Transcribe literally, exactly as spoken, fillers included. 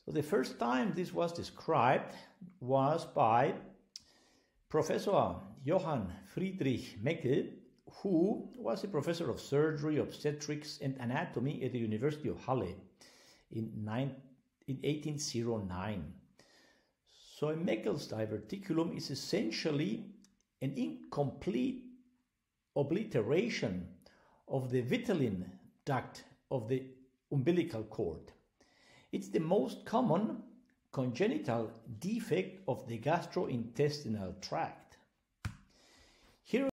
So the first time this was described was by Professor Johann Friedrich Meckel, who was a professor of surgery, obstetrics and anatomy at the University of Halle in eighteen oh nine. So Meckel's diverticulum is essentially an incomplete obliteration of the vitelline duct of the umbilical cord. It's the most common congenital defect of the gastrointestinal tract. Here